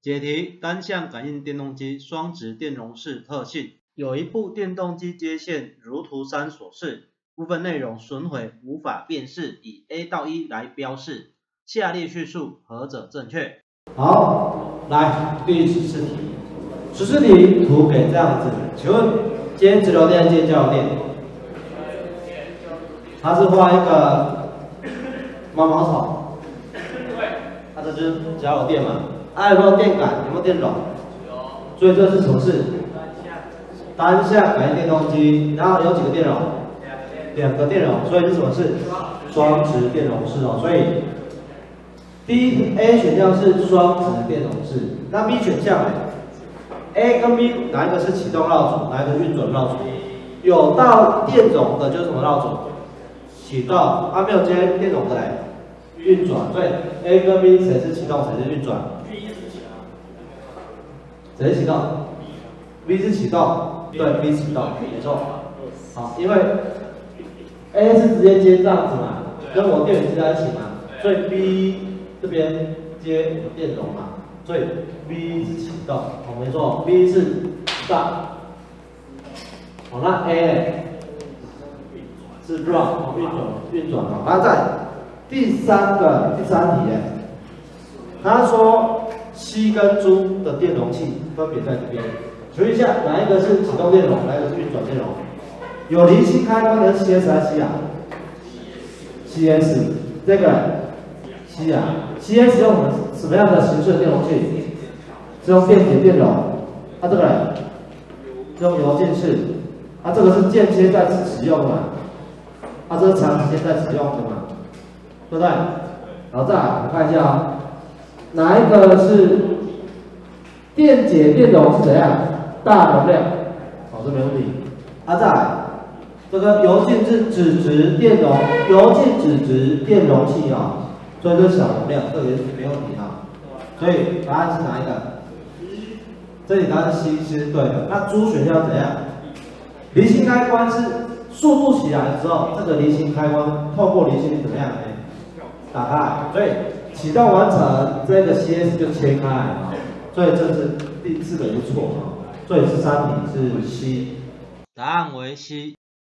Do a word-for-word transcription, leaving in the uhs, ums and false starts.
解题：单向感应电动机双质电容式特性。有一部电动机接线如图三所示，部分内容损毁无法辨识，以 A 到一来标示。下列叙述何者正确？ 好，来第十四题。十四题图给这样子，请问接直流电接交流电，它是画一个毛毛虫，它这就是交流电嘛。它有没有电感？有没有电容？有。所以这是什么式？单向感应电动机，然后有几个电容？两个电容，所以是什么式？双质电容式哦。所以第一 A 选项是双质电容式，那 B 选项呢 ？A 跟 B 哪一个是启动绕组，哪一个运转绕组？有到电容的就是什么绕组？启动，啊没有接电容的嘞，运转。所以 A 跟 B 谁是启动，谁是运转？谁是启动 ？B 是启动，对 ，B 启动，没错。好，因为 A 是直接接这样子嘛，跟我电源接在一起嘛，所以 B 这边接电容嘛，所以 B 是启动，好，没错 ，B 是上。好，那 A 呢？是 run 运转运转哦。那在第三个第三题呢，他说 C 跟猪的电容器分别在这边，请问一下哪一个是启动电容，哪一个是运转电容？有离心开关的是 C S 还是 C 啊 ？C S 这个 C 啊 ，C S 用什么什么样的形式的电容器？是用电解电容，它、啊、这个呢用油浸式，它、啊、这个是间接在此使用的嘛，它、啊、这是长时间在使用的嘛，对不对？然后再来我们看一下啊、哦，哪一个是电解电容是怎样？大容量，好，这没问题。啊，再来。这个油浸是脂质电容，油浸脂质电容器啊、哦，所以这是小容量，这个也是没问题啊。所以答案是哪一个？这里答案是 C 是对的。那猪选项怎样？离心开关是速度起来之后，这个离心开关透过离心怎么样？打开，所以启动完成，这个 C S 就切开啊。所以这是第四个就错啊。所以十三题是 C。 答案为 C。